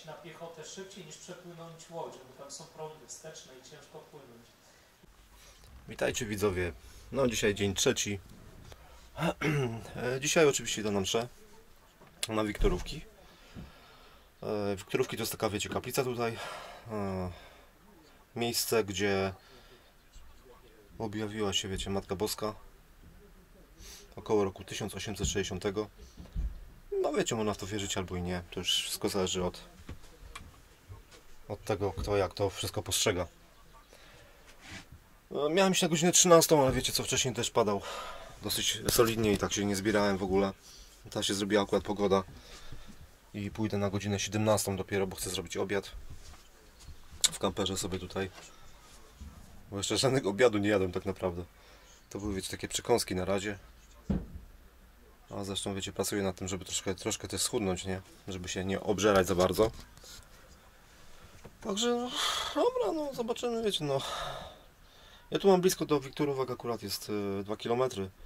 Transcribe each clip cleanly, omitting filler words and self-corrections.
na piechotę szybciej niż przepłynąć łodzią, bo tam są prądy wsteczne i ciężko płynąć. Witajcie widzowie, no dzisiaj dzień trzeci. Dzisiaj oczywiście idę na mszę, na Wiktorówki. Wiktorówki to jest taka, wiecie, kaplica tutaj. Miejsce, gdzie objawiła się, wiecie, Matka Boska około roku 1860. No wiecie, można w to wierzyć albo i nie, to już wszystko zależy od tego, kto jak to wszystko postrzega. Miałem iść na godzinę 13, ale wiecie co, wcześniej też padał dosyć solidnie i tak się nie zbierałem w ogóle. Teraz się zrobiła akurat pogoda i pójdę na godzinę 17 dopiero, bo chcę zrobić obiad w kamperze sobie tutaj, bo jeszcze żadnego obiadu nie jadłem tak naprawdę. To były, wiecie, takie przekąski na razie, a zresztą, wiecie, pracuję nad tym, żeby troszkę też schudnąć, nie? Żeby się nie obżerać za bardzo. Także no, dobra, no zobaczymy, wiecie, no. Ja tu mam blisko do Wiktorówek, akurat jest 2 km.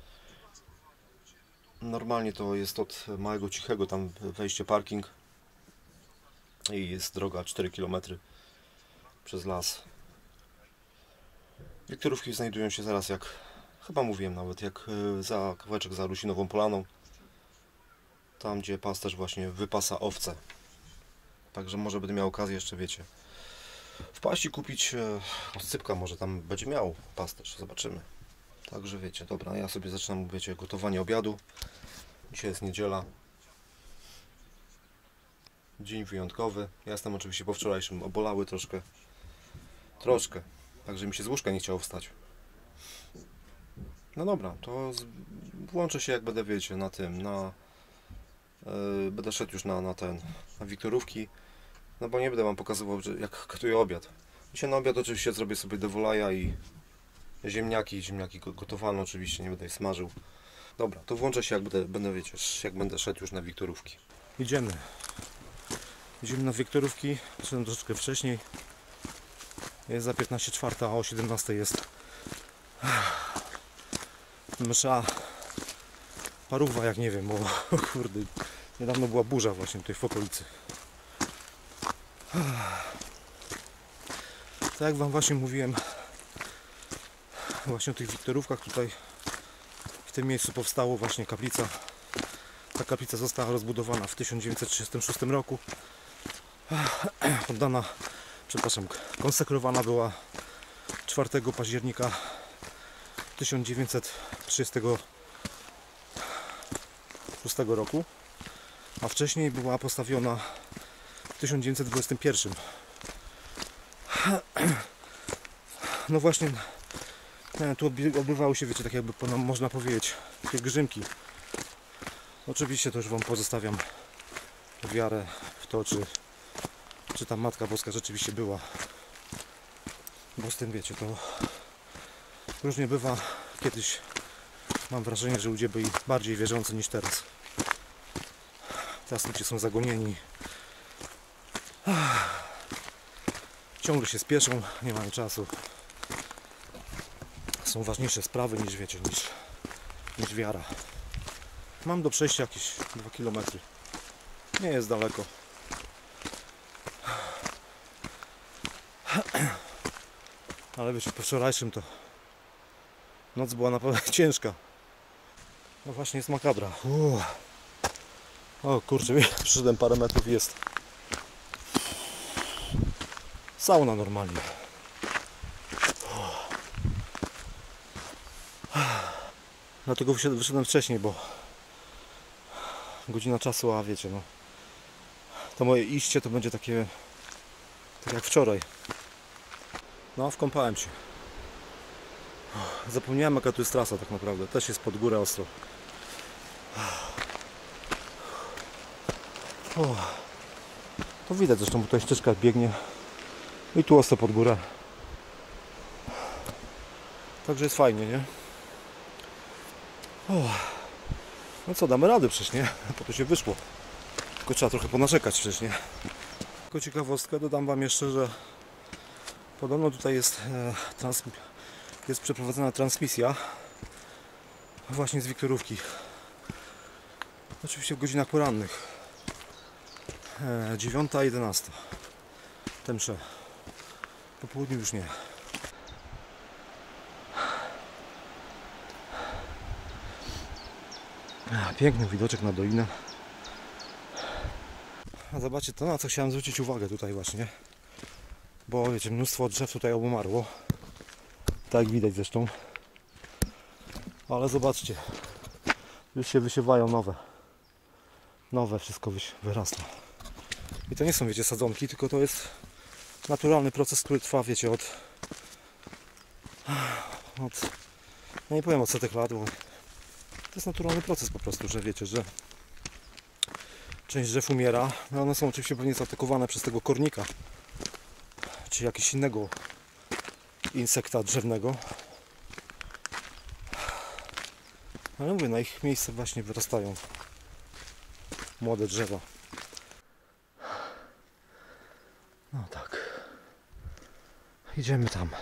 Normalnie to jest od Małego Cichego, tam wejście parking i jest droga 4 km przez las. Wiktorówki znajdują się zaraz, jak chyba mówiłem nawet, jak za kawałeczek za Rusinową Polaną, tam gdzie pasterz właśnie wypasa owce. Także może będę miał okazję jeszcze, wiecie, wpaść i kupić oscypka, może tam będzie miał pasterz, zobaczymy. Także wiecie, dobra, ja sobie zaczynam, wiecie, gotowanie obiadu. Dzisiaj jest niedziela. Dzień wyjątkowy. Ja jestem oczywiście po wczorajszym obolały troszkę. Także mi się z łóżka nie chciało wstać. No dobra, to włączę się, jak będę, wiecie, na tym, będę szedł już na Wiktorówki. No bo nie będę wam pokazywał, jak gotuję obiad. Dzisiaj na obiad oczywiście zrobię sobie dewolaja i ziemniaki gotowane oczywiście, nie będę je smażył. Dobra, to włączę się, jak będę, wiecie, jak będę szedł już na Wiktorówki. Idziemy na Wiktorówki, szedłem troszeczkę wcześniej. Jest za 15:04, a o 17 jest msza parówka, jak nie wiem, bo kurde, niedawno była burza właśnie tutaj w okolicy. Tak jak wam właśnie mówiłem, właśnie o tych Wiktorówkach, tutaj w tym miejscu powstało właśnie kaplica. Ta kaplica została rozbudowana w 1936 roku. Konsekrowana była 4 października 1936 roku, a wcześniej była postawiona w 1921. No właśnie, tu odbywały się, wiecie, tak jakby można powiedzieć, pielgrzymki. Oczywiście to już wam pozostawiam wiarę w to, czy ta Matka Boska rzeczywiście była. Bo z tym, wiecie, to różnie bywa. Kiedyś mam wrażenie, że ludzie byli bardziej wierzący niż teraz. Teraz ludzie są zagonieni. Ciągle się spieszą, nie mają czasu. Są ważniejsze sprawy niż, wiecie, niż wiara. Mam do przejścia jakieś 2 km. Nie jest daleko. Ale wiecie, po wczorajszym to noc była naprawdę ciężka. No właśnie, jest makabra. O kurczę, przyszedłem parę metrów i jest sauna normalnie. Dlatego wyszedłem wcześniej, bo godzina czasu, a wiecie, no to moje iście to będzie takie tak jak wczoraj. No, wkąpałem się. Zapomniałem, jaka tu jest trasa tak naprawdę. Też jest pod górę ostro. To widać zresztą, bo tutaj ścieżka biegnie. I tu ostro pod górę. Także jest fajnie, nie? No co, damy radę przecież, nie? Po to się wyszło. Tylko trzeba trochę ponarzekać przecież, nie? Tylko ciekawostkę dodam wam jeszcze, że podobno tutaj jest przeprowadzona transmisja właśnie z Wiktorówki. Oczywiście w godzinach porannych. 9:11. Te msze. Po południu już nie. Piękny widoczek na dolinę. A zobaczcie, to na co chciałem zwrócić uwagę tutaj właśnie. Bo wiecie, mnóstwo drzew tutaj obumarło. Tak jak widać zresztą. Ale zobaczcie. Już się wysiewają nowe. Nowe wszystko wyrasta. I to nie są, wiecie, sadzonki, tylko to jest naturalny proces, który trwa, wiecie, od no nie powiem od setek lat, bo to jest naturalny proces po prostu, że wiecie, że część drzew umiera, no one są oczywiście pewnie zaatakowane przez tego kornika, czy jakiegoś innego insekta drzewnego. Ale mówię, na ich miejsce właśnie wyrastają młode drzewa. No tak. Idziemy tam.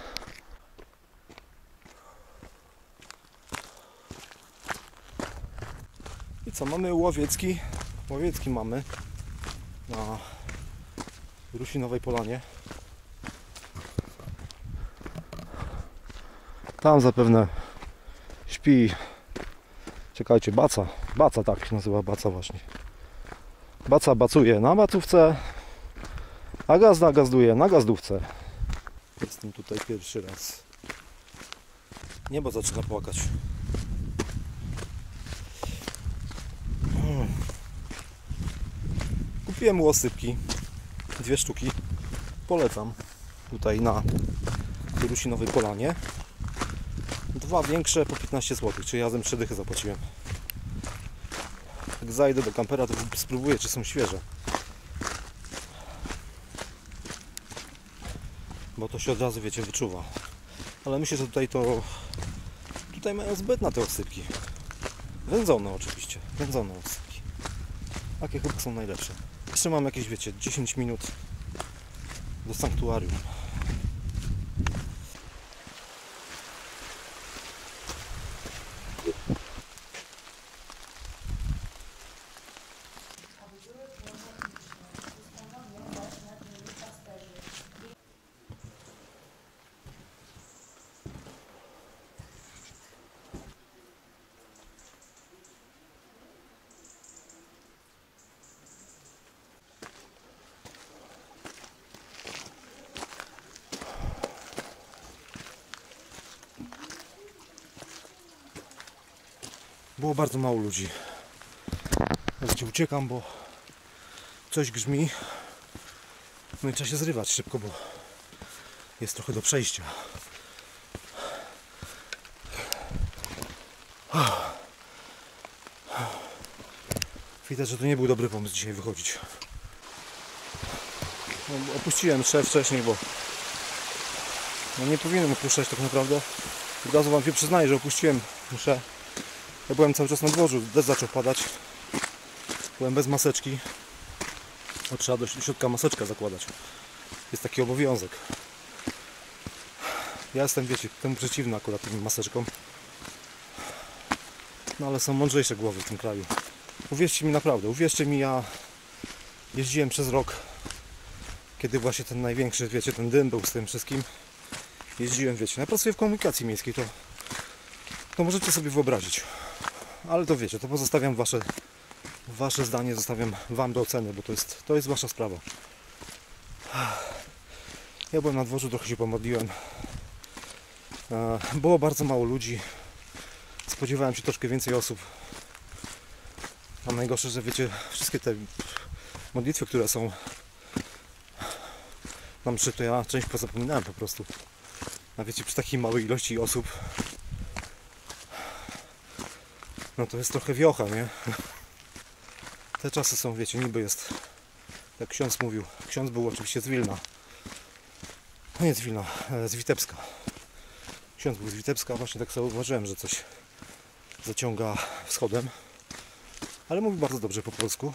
I co, mamy łowiecki. Łowiecki mamy na Rusinowej Polanie. Tam zapewne śpi, czekajcie, Baca. Baca, tak się nazywa, Baca właśnie. Baca bacuje na bacówce, a gazda gazduje na gazdówce. Jestem tutaj pierwszy raz. Niebo zaczyna płakać. Kupiłem łosypki, 2 sztuki. Polecam tutaj na Rusinowej Polanie. 2 większe po 15 zł, czyli razem 3 dychy zapłaciłem. Jak zajdę do kampera, to spróbuję, czy są świeże. Bo to się od razu, wiecie, wyczuwa. Ale myślę, że tutaj mają zbyt na te osypki. Wędzone oczywiście, wędzone osypki. Takie chyba są najlepsze. Jeszcze mam jakieś, wiecie, 10 minut do sanktuarium. Było bardzo mało ludzi. Wiecie, uciekam, bo coś grzmi. No i trzeba się zrywać szybko, bo jest trochę do przejścia. Widać, że to nie był dobry pomysł dzisiaj wychodzić. No, opuściłem szef wcześniej, bo no nie powinienem opuszczać tak naprawdę. Od razu wam się przyznaję, że opuściłem mszę. Ja byłem cały czas na dworzu, deszcz zaczął padać. Byłem bez maseczki. No, trzeba do środka maseczkę zakładać. Jest taki obowiązek. Ja jestem, wiecie, temu przeciwny akurat tym maseczkom. No ale są mądrzejsze głowy w tym kraju. Uwierzcie mi naprawdę, uwierzcie mi, ja jeździłem przez rok, kiedy właśnie ten największy, wiecie, ten dym był z tym wszystkim. Jeździłem, wiecie, ja pracuję w komunikacji miejskiej, to możecie sobie wyobrazić. Ale to wiecie, to pozostawiam wasze zdanie, zostawiam wam do oceny, bo to jest wasza sprawa. Ja byłem na dworzu, trochę się pomodliłem. Było bardzo mało ludzi. Spodziewałem się troszkę więcej osób. A najgorsze, że wiecie, wszystkie te modlitwy, które są na mszy, to ja część pozapominałem po prostu. A wiecie, przy takiej małej ilości osób, no to jest trochę wiocha, nie? Te czasy są, wiecie, niby jest, jak ksiądz mówił. Ksiądz był oczywiście z Wilna. No nie z Wilna, z Witebska. Ksiądz był z Witebska, właśnie tak sobie uważałem, że coś zaciąga wschodem. Ale mówi bardzo dobrze po polsku.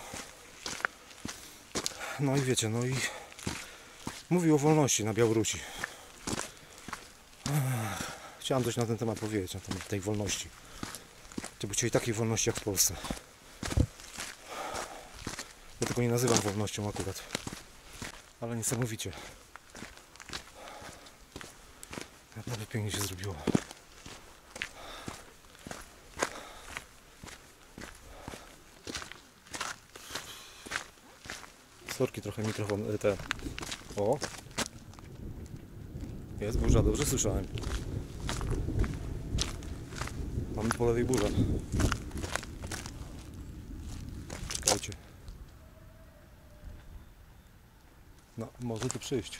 No i wiecie, no i mówił o wolności na Białorusi. Chciałem coś na ten temat powiedzieć, na temat tej wolności. Gdyby chcieli takiej wolności jak w Polsce. Ja tylko tego nie nazywam wolnością akurat. Ale niesamowicie. Naprawdę pięknie się zrobiło. Sorki, trochę mikrofon, te... O! Jest burza, dobrze słyszałem. Mamy po lewej burzę. Czekajcie. No, może tu przyjść.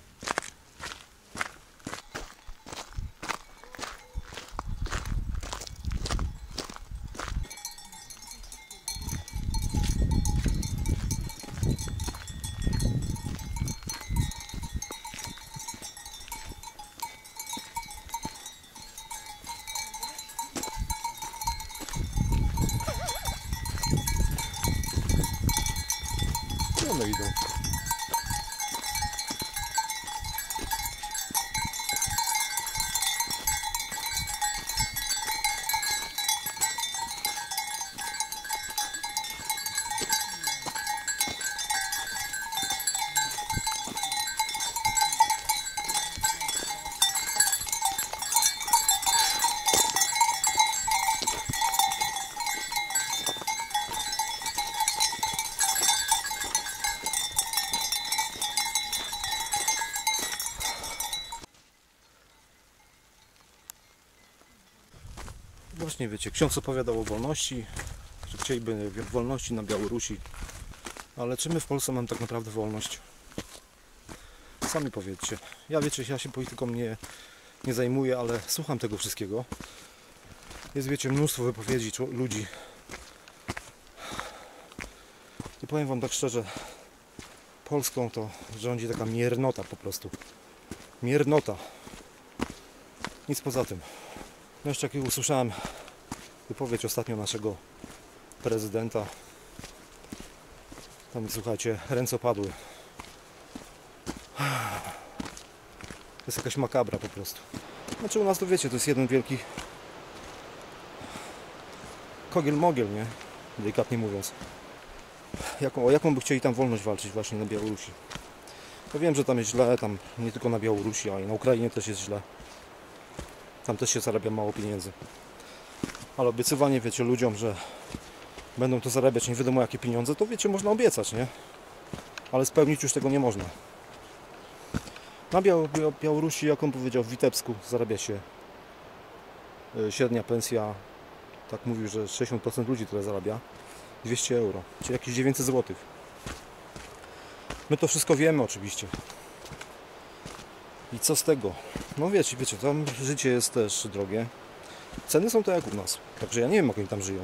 Gdzie one idą? Właśnie wiecie, ksiądz opowiadał o wolności, że chcieliby wolności na Białorusi. Ale czy my w Polsce mamy tak naprawdę wolność? Sami powiedzcie. Ja wiecie, ja się polityką nie zajmuję, ale słucham tego wszystkiego. Jest wiecie, mnóstwo wypowiedzi ludzi. I powiem wam tak szczerze, Polską to rządzi taka miernota po prostu. Miernota. Nic poza tym. No jeszcze jak usłyszałem wypowiedź ostatnio naszego prezydenta, tam słuchajcie, ręce opadły. To jest jakaś makabra po prostu. Znaczy u nas to wiecie, to jest jeden wielki kogiel-mogiel, nie? Delikatnie mówiąc. O jaką by chcieli tam wolność walczyć właśnie na Białorusi? Ja wiem, że tam jest źle, tam nie tylko na Białorusi, ale i na Ukrainie też jest źle. Tam też się zarabia mało pieniędzy. Ale obiecywanie, wiecie, ludziom, że będą to zarabiać nie wiadomo jakie pieniądze, to wiecie, można obiecać, nie? Ale spełnić już tego nie można. Na Białorusi, jak on powiedział, w Witebsku zarabia się średnia pensja, tak mówił, że 60% ludzi tyle zarabia, 200 euro, czyli jakieś 900 zł. My to wszystko wiemy oczywiście. I co z tego? No wiecie, tam życie jest też drogie. Ceny są tak jak u nas. Także ja nie wiem, jak oni tam żyją.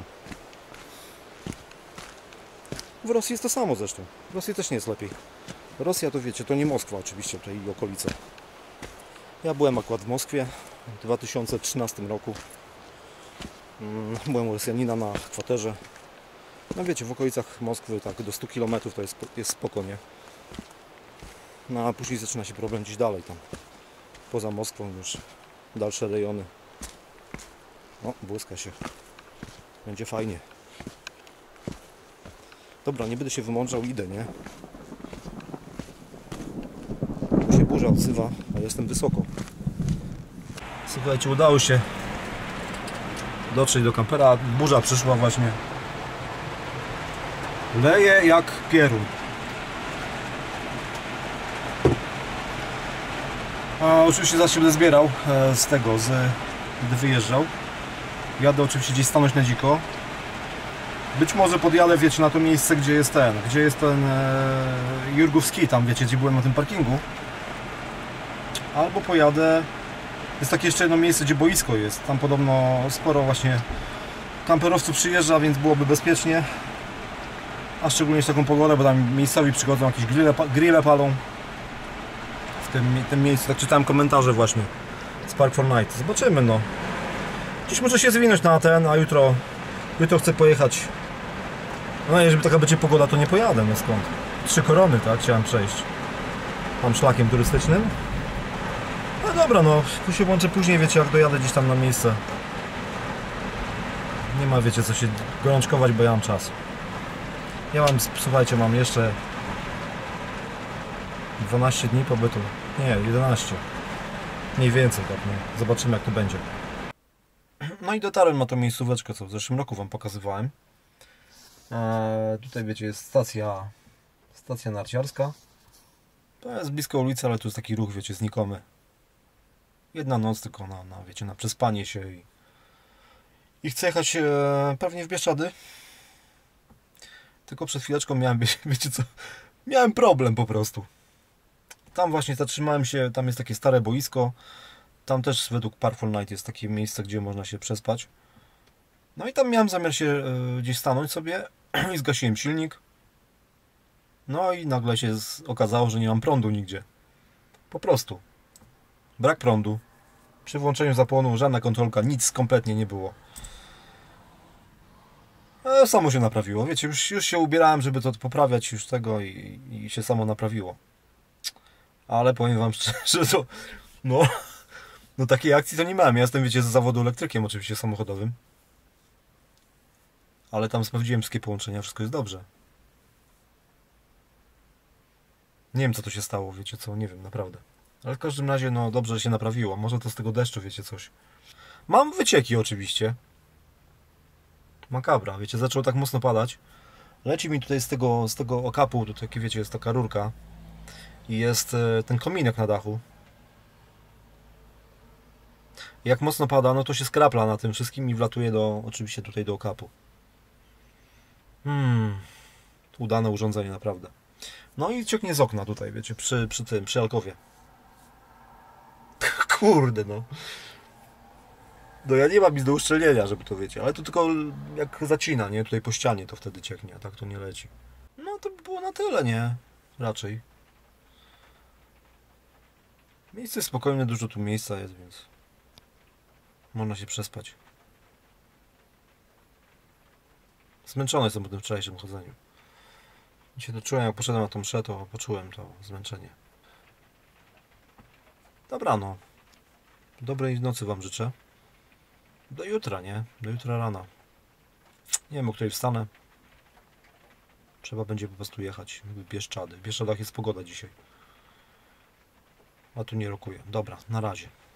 W Rosji jest to samo zresztą. W Rosji też nie jest lepiej. Rosja to wiecie, to nie Moskwa oczywiście, to i okolice. Ja byłem akurat w Moskwie w 2013 roku. Byłem u Rosjanina na kwaterze. No wiecie, w okolicach Moskwy tak do 100 km to jest spoko, nie? No a później zaczyna się problem gdzieś dalej tam. Poza Moskwą już dalsze rejony. O, błyska się. Będzie fajnie. Dobra, nie będę się wymądrzał, idę, nie? Tu się burza odzywa, a jestem wysoko. Słuchajcie, udało się dotrzeć do kampera. Burza przyszła właśnie. Leje jak pierun. A oczywiście zaraz się będę zbierał gdy wyjeżdżał. Jadę oczywiście gdzieś stanąć na dziko. Być może podjadę, wiecie, na to miejsce, gdzie jest ten Jurgowski, tam wiecie, gdzie byłem na tym parkingu. Albo pojadę, jest takie jeszcze jedno miejsce, gdzie boisko jest. Tam podobno sporo właśnie kamperowców przyjeżdża, więc byłoby bezpiecznie. A szczególnie w taką pogodę, bo tam miejscowi przychodzą, jakieś grille palą. W tym miejscu, tak czytałem komentarze właśnie z Park for Night. Zobaczymy, no. Dziś muszę się zwinąć na ten, a jutro chcę pojechać. No jeżeli taka będzie pogoda, to nie pojadę, no skąd? 3 Korony, tak? Chciałem przejść tam szlakiem turystycznym. No dobra, no, tu się włączę później, wiecie, jak dojadę gdzieś tam na miejsce. Nie ma, wiecie, co się gorączkować, bo ja mam czas. Ja mam, słuchajcie, mam jeszcze 12 dni pobytu. Nie, 11. Mniej więcej, tak, nie? Zobaczymy, jak to będzie. No i dotarłem na tą miejscóweczkę, co w zeszłym roku wam pokazywałem. Tutaj, wiecie, jest stacja narciarska. To jest blisko ulicy, ale tu jest taki ruch, wiecie, znikomy. Jedna noc tylko wiecie, na przespanie się i chcę jechać pewnie w Bieszczady. Tylko przed chwileczką miałem, wiecie co, miałem problem po prostu. Tam właśnie zatrzymałem się, tam jest takie stare boisko. Tam też według Parful Night jest takie miejsce, gdzie można się przespać. No i tam miałem zamiar się gdzieś stanąć sobie i zgasiłem silnik. No i nagle się okazało, że nie mam prądu nigdzie. Po prostu. Brak prądu. Przy włączeniu zapłonu żadna kontrolka, nic kompletnie nie było. Samo się naprawiło. Wiecie, już się ubierałem, żeby to poprawiać już tego i się samo naprawiło. Ale powiem wam szczerze, to no takiej akcji to nie miałem. Ja jestem, wiecie, z zawodu elektrykiem oczywiście samochodowym. Ale tam sprawdziłem wszystkie połączenia, wszystko jest dobrze. Nie wiem, co to się stało, wiecie co, nie wiem, naprawdę. Ale w każdym razie, no dobrze, że się naprawiło. Może to z tego deszczu, wiecie, coś. Mam wycieki oczywiście. Makabra, wiecie, zaczęło tak mocno padać. Leci mi tutaj z tego okapu, tutaj, wiecie, jest taka rurka. I jest ten kominek na dachu. Jak mocno pada, no to się skrapla na tym wszystkim i wlatuje oczywiście tutaj do okapu. Udane urządzenie, naprawdę. No i cieknie z okna tutaj, wiecie, przy alkowie. Kurde, no. No ja nie mam nic do uszczelnienia, żeby to, wiecie, ale to tylko jak zacina, nie? Tutaj po ścianie to wtedy cieknie, a tak to nie leci. No to by było na tyle, nie? Raczej. Miejsce jest spokojne, dużo tu miejsca jest, więc można się przespać. Zmęczony jestem po tym wczorajszym chodzeniu. Się to czułem, jak poszedłem na tą mszę, to poczułem to zmęczenie. Dobra, no. Dobrej nocy wam życzę. Do jutra, nie? Do jutra rana. Nie wiem, o której wstanę. Trzeba będzie po prostu jechać w Bieszczady. W Bieszczadach jest pogoda dzisiaj. A tu nie rokuje. Dobra, na razie.